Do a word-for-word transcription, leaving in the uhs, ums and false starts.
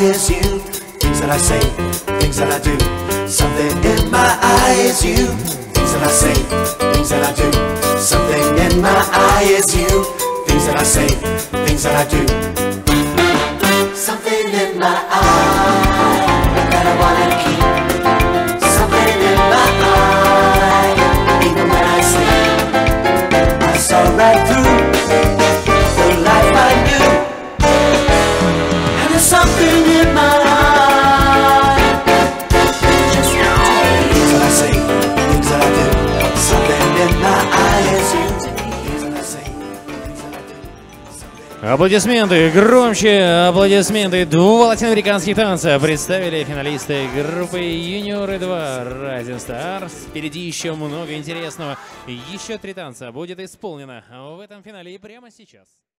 is you. Things that I say, things that I do. Something in my eye is you. Things that I say, things that I do. Something in my eye is you. Things that I say, things that I do. Something in my eye that I wanna keep. Something in my eye, even when I sleep. I saw right through the life I knew. And there's something in my eye. Just things that I say, things that I do. Something in my eye is you. Things that I say, things that I do. Аплодисменты, громче аплодисменты. Два латиноамериканских танца представили финалисты группы Юниоры два Rising Stars. Впереди еще много интересного. Еще три танца будет исполнено в этом финале и прямо сейчас.